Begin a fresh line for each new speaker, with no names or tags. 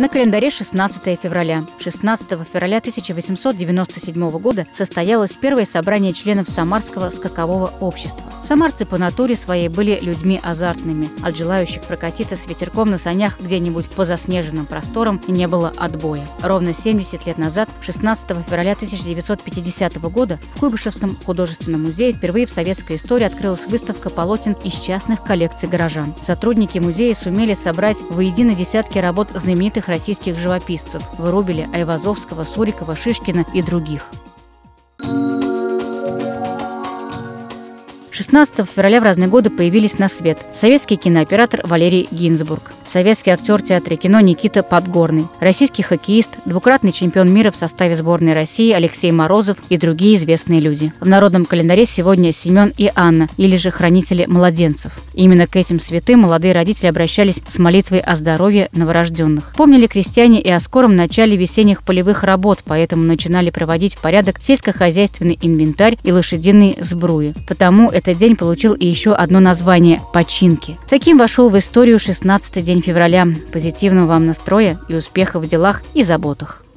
На календаре 16 февраля. 16 февраля 1897 года состоялось первое собрание членов Самарского скакового общества. Самарцы по натуре своей были людьми азартными. От желающих прокатиться с ветерком на санях где-нибудь по заснеженным просторам не было отбоя. Ровно 70 лет назад, 16 февраля 1950 года, в Куйбышевском художественном музее впервые в советской истории открылась выставка полотен из частных коллекций горожан. Сотрудники музея сумели собрать воедино десятки работ знаменитых российских живописцев – Вырубеля, Айвазовского, Сурикова, Шишкина и других. 16 февраля в разные годы появились на свет советский кинооператор Валерий Гинзбург, советский актер театра и кино Никита Подгорный, российский хоккеист, двукратный чемпион мира в составе сборной России Алексей Морозов и другие известные люди. В народном календаре сегодня Семен и Анна, или же хранители младенцев. Именно к этим святым молодые родители обращались с молитвой о здоровье новорожденных. Помнили крестьяне и о скором начале весенних полевых работ, поэтому начинали проводить в порядок сельскохозяйственный инвентарь и лошадиные сбруи. Потому этот день получил и еще одно название – починки. Таким вошел в историю 16 день февраля. Позитивного вам настроя и успехов в делах и заботах.